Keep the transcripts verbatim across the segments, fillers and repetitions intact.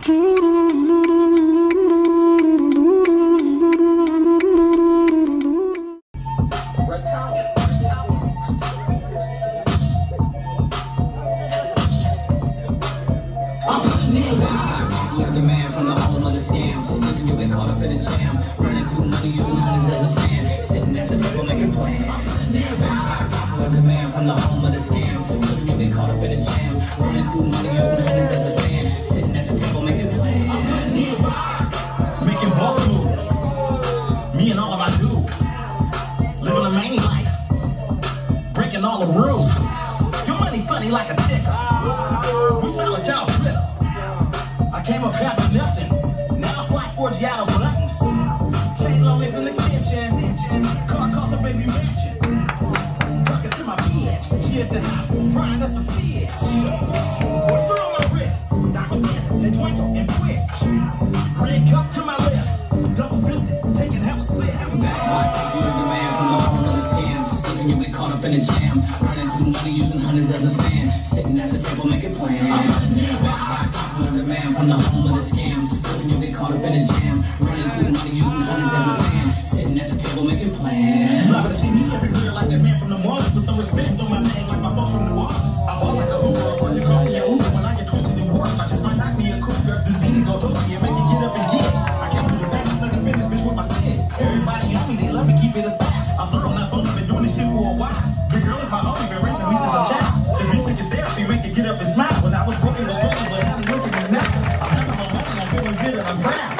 The man from the home of the scams, thinking you've been caught up in a jam, running through money using hundreds as a fan, sitting at the table making plans. The man from the home of the scams, thinking you've been caught up in a jam, running through money using hundreds as a fan, sitting at the table making plans. Making boss moves, me and all of my dudes, living a mania life, breaking all the rules. Your money funny like a ticker, we solid y'all flip. I came up half of nothing, now I fly forty out of buttons. Chain long as an extension, car cost a baby mansion. Talking to my bitch, she at the house, frying us some fish. What's through on my wrist, diamonds dancing, they twinkle and twitch. Red cup to my left, double fisted, taking hella slips. The man from the home of the scams, thinking you'll get caught up in a jam, running through money using hundreds as a fan, sitting at the table making plans. The man from the home of the scams, thinking you'll get caught up in a jam, running through money using hundreds as a fan, sitting at the table making plans. Love to see me everywhere like that man from the mall, with some respect on my name like my folks from New Orleans. I bought like a hooper, or you call me a Uber when I get twisted in work. I just might knock me a cougar, this beat and go dopey and make it get up and get. I can't put it back, stuck up in this bitch with my set. Everybody on me, they love me, keep it a fact. I'm thorough, not phony, been doing this shit for a while. Big girl is my homie, been raising me since a child. This music is therapy, make it get up and smile. When I was broken, was funny, but how they looking at me now? I'm having my money, I'm feeling good and I'm proud.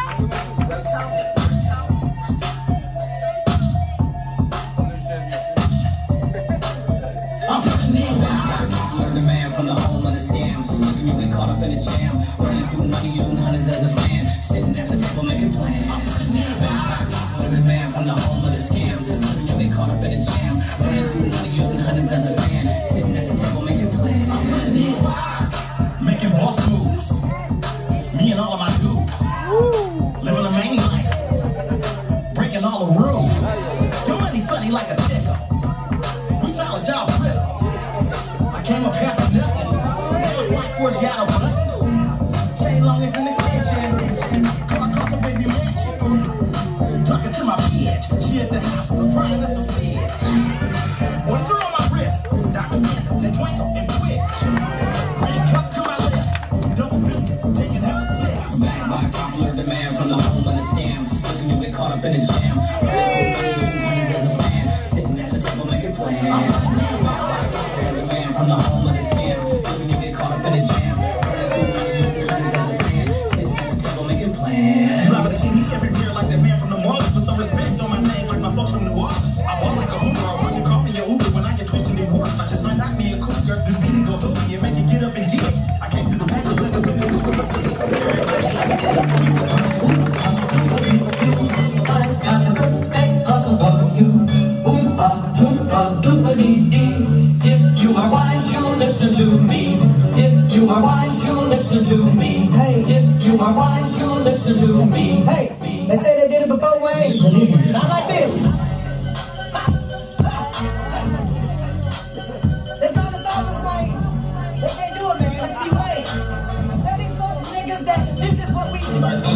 The man from the home of the scams, thinking you've been caught up in a jam, running through money using hundreds as a fan, sitting at the table making plans. The man from the home of the scams, thinking you've been caught up in a jam, running through money using hundreds as a fan, sitting at the table making plans. Making boss moves, me and all of my dudes, living a mania life, breaking all the rules. Your money funny like a ticker, we solid y'all flip. I came up half of nothing, now it's like forty out of buttons. Chain long as an extension, car cost a baby mansion. Talking to my bitch, she at the house, frying us some fish. What's through on my wrist, diamonds dancing, they twinkle and twitch. Red cup to my left, double fisted, taking hella slips. Back by popular demand from the home of the scams, thinking you'll get caught up in a jam, running through money using hundreds as a fan, sitting at the table making plans. From the home of the scams, thinking you get caught up in a jam, running through money using hundreds as a fan, sitting at the table making plans. Love to see me everywhere like that man from the mall, with some respect on my name like my folks from New Orleans. I bought like a hooper, or you call me a Uber when I get twisted in work. I just might knock me a cougar, this beat and go dopey and make it get up and get. I can't do the back, just let the business with my city. I got a perfect hustle for you. Oompa, doompa, doompa-dee-dee. If you are wise, you'll listen to me. If you are wise, you'll listen to me. Hey, if you are wise, you'll listen to me. Hey, they say they did it before, Wayne. Not like this. They trying to stop us, Wayne. They can't do it, man. Let's see, Wayne. Tell these fucking niggas that this is what we do.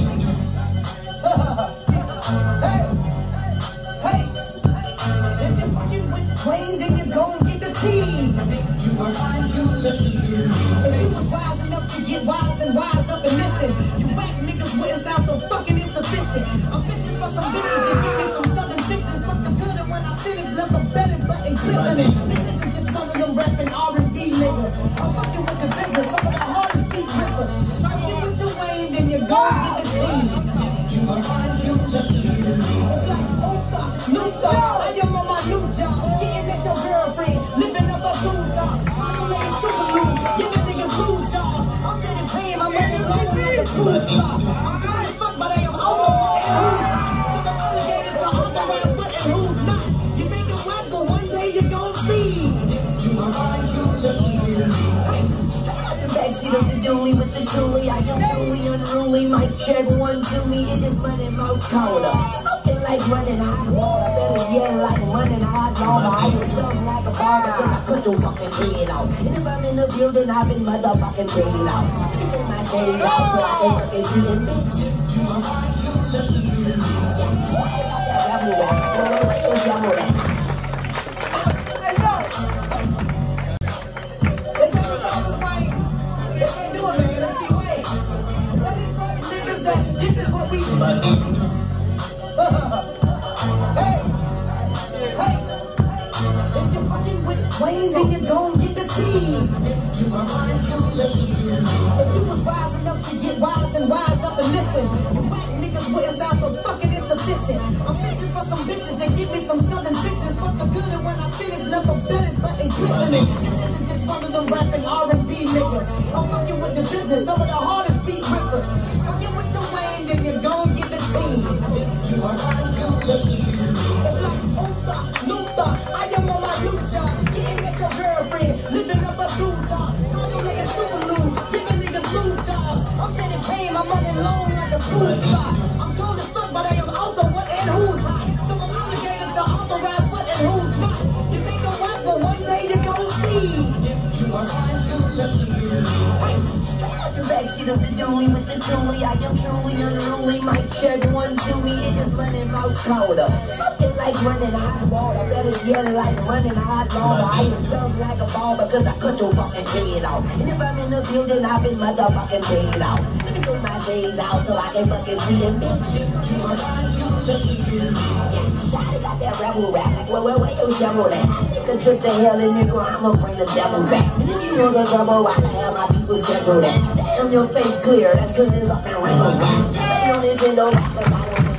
Hey, hey. If you're fucking with Wayne, then you're gon' get the key. You are wise, you listen to me. If you was wise enough to get wise and wise up and listen, you whack niggas wouldn't sound so fucking insufficient. I'm fishing for some bitches to give me some southern fixes, but the good and when I finish, left a belly button glistening. This isn't just one of them rapping R and B niggas. I'm fucking with the biggest, some of the hardest beat rippers. Are you with the Wayne, then you're gon' get the team. You are wise, you listen to me. It's like Opa, new thought, I am on my new job, getting at your girlfriend, living up a food job. I'm laying super loose, giving niggas food jobs. I'm getting paid, my money long like a food stop. I'm good as fuck, but I am over and who's not. So I'm obligated to authorize what and who's not. You think it's right, but one day you're gon' see. You are wise, you listen to me. Straight out the backseat of the dually with the Julie. I am truly unruly, mic check one to me. It is money mouth counter. Smoking like running hot water. Better yet, like running hot water. I am something like a barber, then I cut your fucking head off. And if I'm in the building, I've been motherfucking paid out. my shades out so I can fucking see it, bitch. You are wise, you listen to me. Rebel rap, where's rebel rap? Hey, yo! They tell me something, Wayne. They can't do it, man. Let's see, Wayne. Tell these fucking niggas that this is what we do. Hey! Hey! If you're fucking with Wayne, then you gon' get the key. You are wise, you listen to me. If you was wise enough to get wise and wise up and listen, you whack niggas wouldn't sound so fucking insufficient. I'm fishing for some bitches that give me some southern fixes. Fuck the good and when I finish, never belly button glistening. This isn't just one of them rapping R and B niggas. I'm fucking with the business, some of the hardest beat rippers. Fucking with the Wayne, then you gon' get the team. You are wise, you listen to me. It's like Opa, Lupa, I am on my new job. Getting at your girlfriend, living up a two top. Calling niggas Subaru, giving niggas blue job. I'm taking paying my money long like a food spot. I'm cold as fuck, but I am also what and who's hot. So I'm obligated to authorize what and who's not. You think I'm right, but one day you gon' see. You are wise, you listen to me. Straight out the backseat of the dually with the toolie. I am truly unruly. Mic check one, two, me. Niggas running mouth powder. Smoking like running hot water. Better yell like running hot water. I am stuck like a ball because I cut your fucking head off. And if I'm in the building, I've been motherfucking paid off. Let me put my shades out so I can fucking see it, bitch. You are wise, you listen to me. Shawty got that rebel rap. Like, where, where, where your shovel at? I take a trip to hell and nigga, I'ma bring the devil back. And if you know the trouble, why the hell my people schedule that? Damn, your face clear. That's cause it's up in Rainbow rap. This ain't no Nintendo rap, cause I don't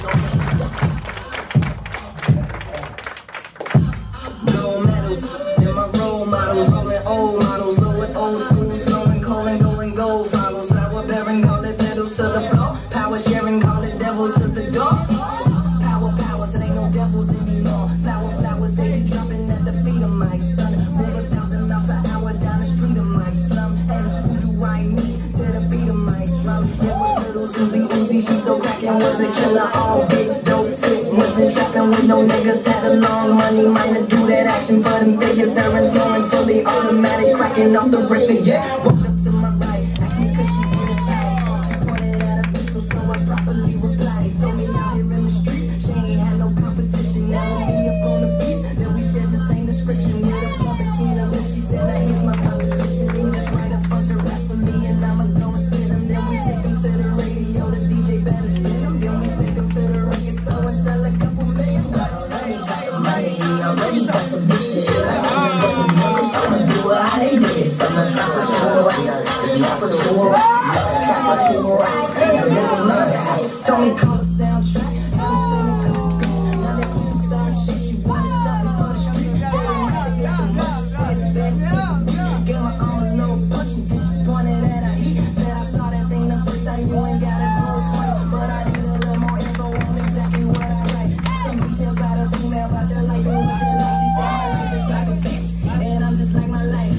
think no Gold medals, and my role models, rolling old models, low old schools, flowing cold and going gold follows. Flower bearing, call it pedals to the floor. Power sharing, call it devils to the door. Power, power, so ain't no devils anymore. Flower, flowers, they be dropping at the feet of my son. Move a thousand miles an hour down the street of my slum. And who do I need to the beat of my drum? It was little Susie Uzi, she so crackin', was a killer, all bitch, dope tip. Wasn't trapping with no niggas, had a long money, mind to do that action for them figures. Her influence fully automatic, cracking off the record, yeah. Walked up to my right, asked me could she get inside. She pointed at a pistol, so I properly replied. Told me out here in the streets, she ain't had no competition. Now me up on the beat, then we shared the same description. With a bump between her lips, she said that here's my proposition. You just write a bunch of raps for me and I'ma go and spit them. Then we take them to the radio, the D J better spin them. Then we take them to the record store and sell a couple million. Got the money, got the money, already got the bitches. I see them fucking niggas, I'ma do it how they did it. From the trapper to a rock, the trapper to a rock, the trapper to a rock. Now nigga love that. Tell me call the soundtrack, haven't seen a couple beats. Now that superstar shit, you want something for the street. Say the music like a much, said it back to the beat. Get my own little punch and disappointed at a heat. Said I saw that thing the first time, you ain't gotta do it twice. But I need a little more info on exactly what I write. Some details about a female, about your life and what you like. She said my life is like a bitch, and I'm just like my life.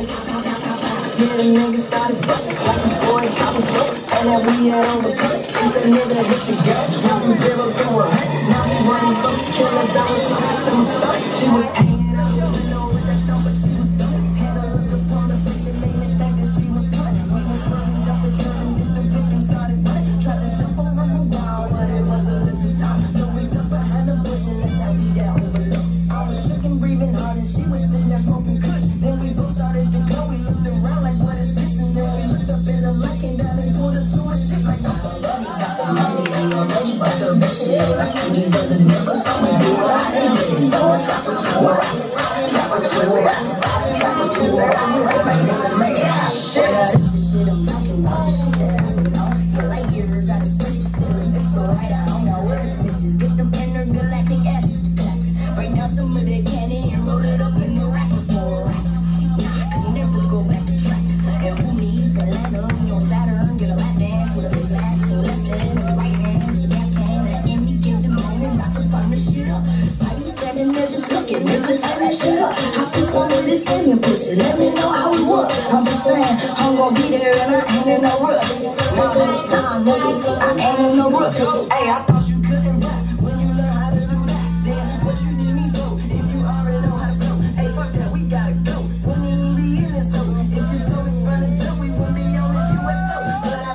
Yeah, the nigga started busting like a boy, cop was up, and then we had overcut. She said nigga hit the gun, went from zero to a hundred. Now he running close to killers, I was so sick to my stomach. She was hanging out, you know with that thumb, but she was done. Had a look upon her face that made me think that she was cut. We was running, jumping, jumping, just the victim started running. Tried to jump over the wall, but it was a little time. So we ducked behind the bush and that's how we got overlooked. I was shook and breathing hard and she was sitting there smoking kush. Then we both started to go, we looked around like what is this? And then we looked up in the light, came down and pulled us to a ship like no money, got the money, ain't already got the bitches. I see these other niggas, I'ma do it how they did it. Throw a trapper to a rock, trapper to a rock, trapper to a rock. Like nigga, make it hot. Shit, this the shit I'm talking about, the shit that I know. You're like years out of space, still in this for right, I don't know where the bitches get them intergalactic asses to clapping. Right now, some of that candy and roll it up in the rack before a rack. Nah, I could never go back to track. And who needs a ladder, you know, Saturn, get a lap dance with a big lag. So left hand and right hand, so gas can at any given moment, I could burn the shit up. Why you standing there just looking, nigga, turn that shit up. I put some of this in your pussy, let me know how it was. I'm just saying, I'm gonna be there and I ain't in no rush. Nah, nigga, nah, nigga, I ain't in no rush. Hey, I thought you couldn't rap when you learn how to do that. Then what you need me for if you already know how to flow? Hey, fuck that, we gotta go. We need to be in it, so if you told me from the jump, we wouldn't be on this U F O. But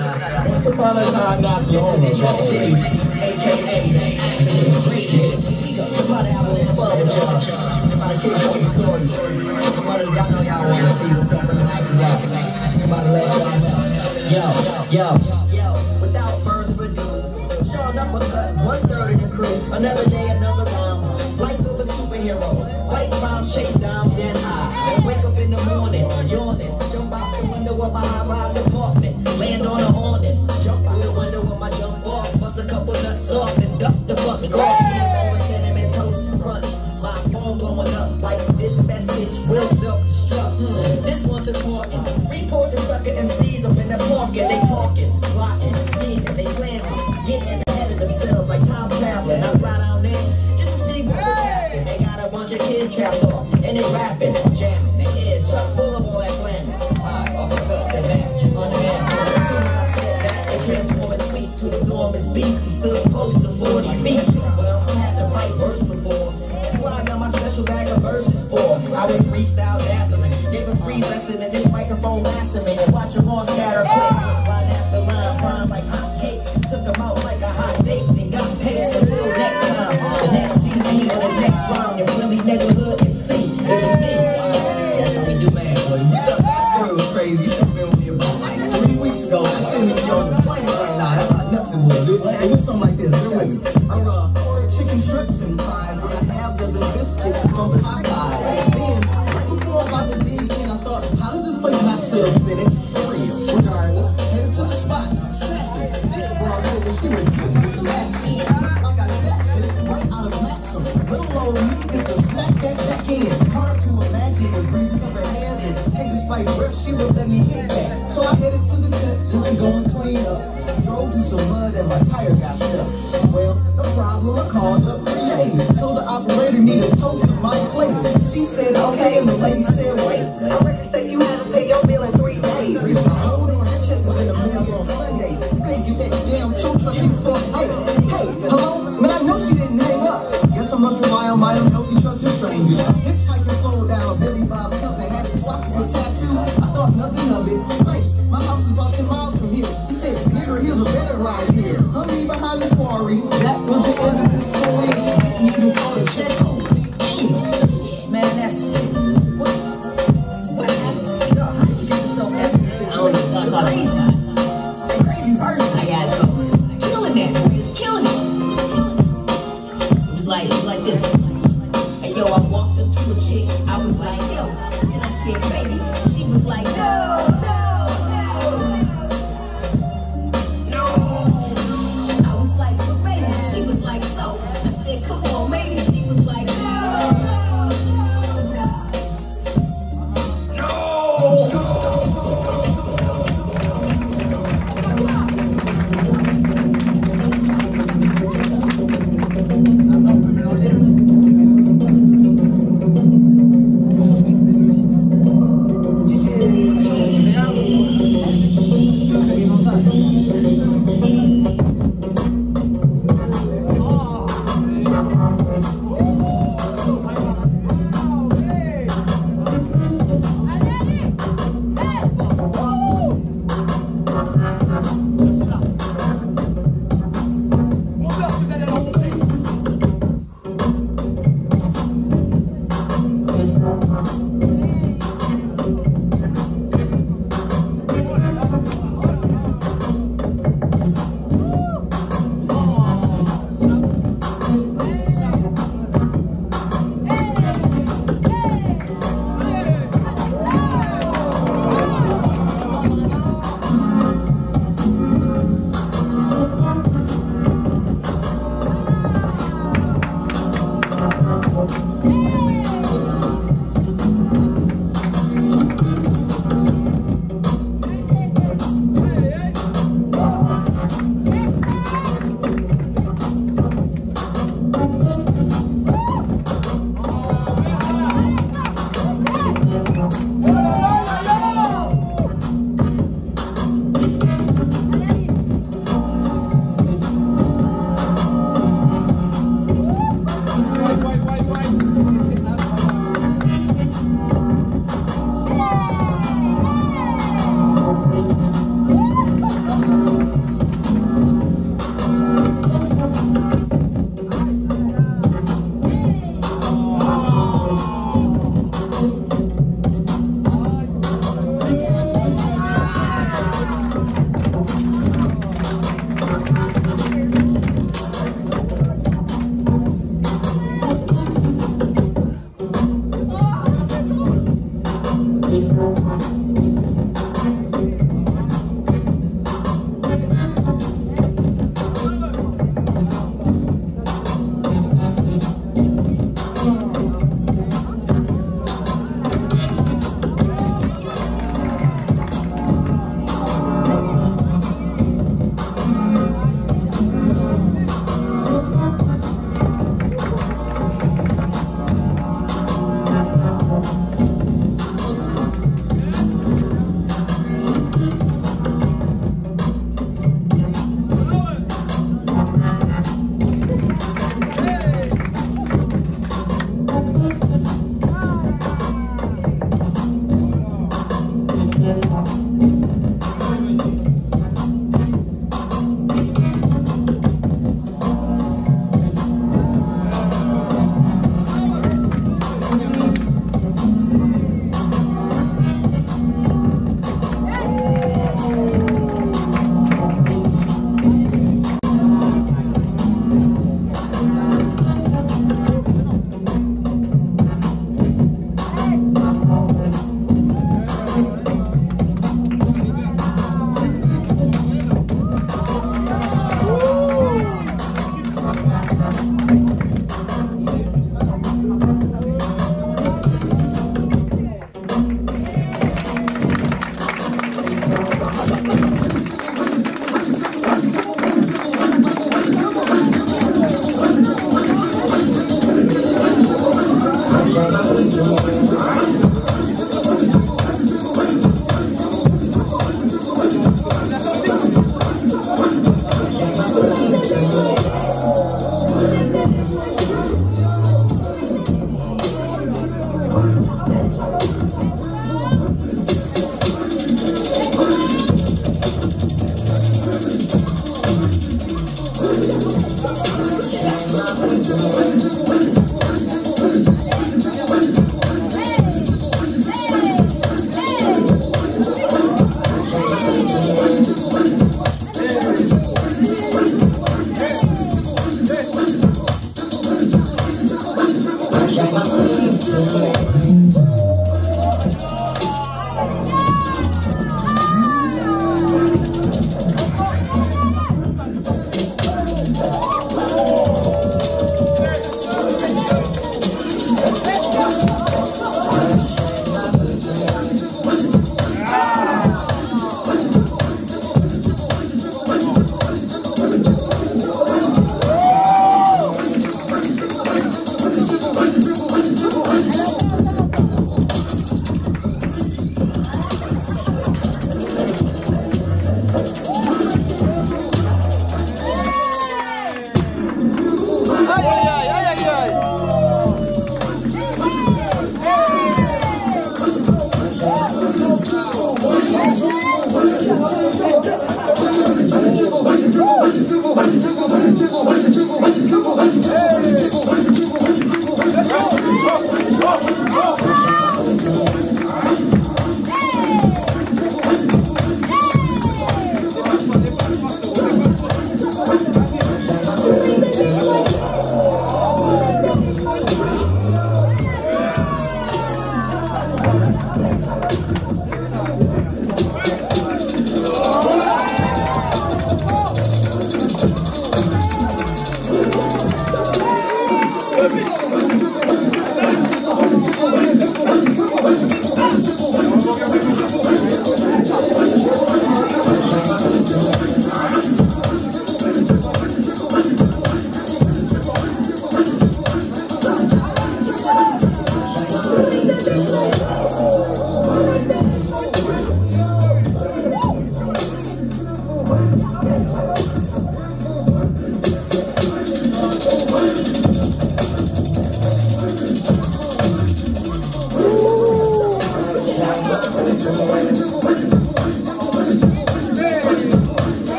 Once upon a time, not long ago. A K A Access of Greatness. Somebody have a little fun with y'all. Somebody keep telling stories. Somebody, y'all know y'all want to see something like that. Somebody let y'all know. Yo, yo, yo. Without further ado, showing up with the one third of the crew. Another day, another round. Life of a superhero. White bomb shakes dimes and high. Wake up in the morning, yawning. Jump out the window of my high-rise apartment. Land on a awning. Jump out the window of my jump off. Bust a couple nuts off and duck the fucking golf. All the cinnamon toast to crunch. My phone blowing up like this message will self-destruct. Hmm. This one's important. Report to sucker M Cs up in the market. They talking, plotting, scheming, they plans getting ahead of themselves like time traveling. I fly down there just to see what was happening. They got a bunch of kids trapped off and they rapping, jamming. Their ears chock full of all that glamour. I uppercut the match on the man. As soon as I said that, they transformed the tweet to enormous beast. He stood close to forty feet. Well, I had to fight worse before. That's what I got my special bag of verses for. I was freestyle dazzling, gave a free lesson in this microphone mastering. Watch them all scatter quick. Line after line, flying like hot cakes. Took them out like a hot date and got paid. Until next time, the next C D or the next round, and really neighborhood M C. That's how we do, man. Boy, you thought that story was crazy. You should have been with me about like three weeks ago. I shouldn't even be on the plane right now. That's how nuts it was. It, it was something like this. Bear with me. I uh, ordered chicken strips and fries with a half dozen biscuits from Popeyes. Then, right before I'm about to leave in, I thought, how does this place not sell spinach? For real. Regardless, headed to the spot. Snapping. This girl said that she would give me some action. Like I said, it's right out of Maxim. Little old me is to snack that back in. Hard to imagine the greasing of her hands and hey, despite breath, she would let me hit that. So I headed to the cut, just to go and clean up. Drove through some mud and my tire got stuck. Well, no problem, I called up three A's. Told the operator need a tow to my place. She said okay, and the lady said wait. I reckon say you had to pay your bill in three days. Hold on, that check was in the mail on Sunday. Hey, get that damn tow truck in for hey, hey, hello? Man, I know she didn't hang up. Guess I'm up for mile, mile, healthy, trusted strangers. Hitchhiking slowed down, Billy Bob something. Had to swap for a tattoo. I thought nothing of it. Thanks, my house is about ten miles from here. He said, nigga, here's a better ride here. Honey behind the quarry. That was the end of the story. You can call it check home. Man, that's sick. What? What happened? Yo, how did you get yourself out of this situation? You're crazy. You're a crazy person. I got something. Killing that. He was killing it. It was like, it was like this. And yo, I walked up to a chick. I was like, yo. And I said, baby. She was like, no, no, no. No. I was like, but baby. She was like, so.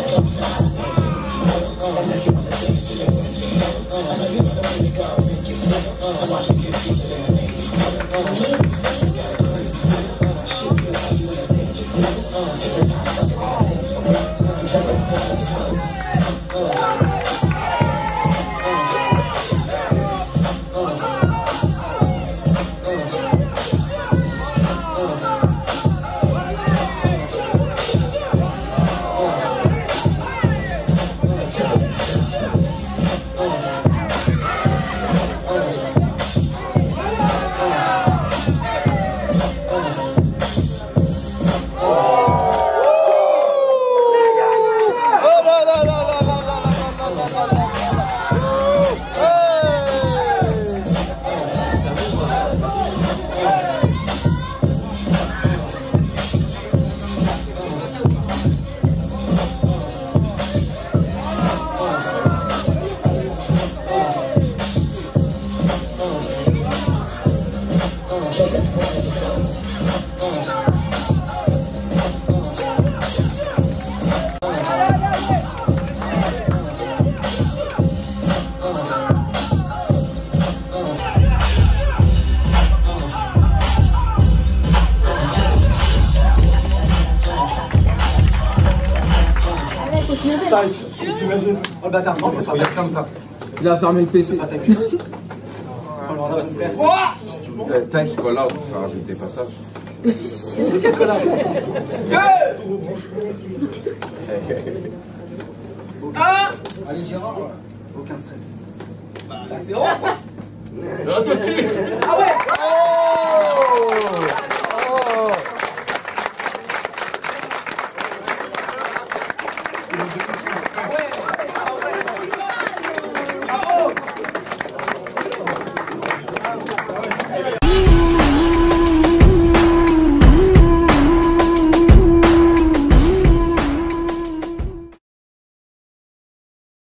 T'imagines? Oh le bâtard, non, ça regarde comme ça. Il a fermé le P C. Thanks for love, ça rajoute des passages. Ah! Allez Gérard, aucun stress. Bah, c'est zéro. Ah ouais! Oh!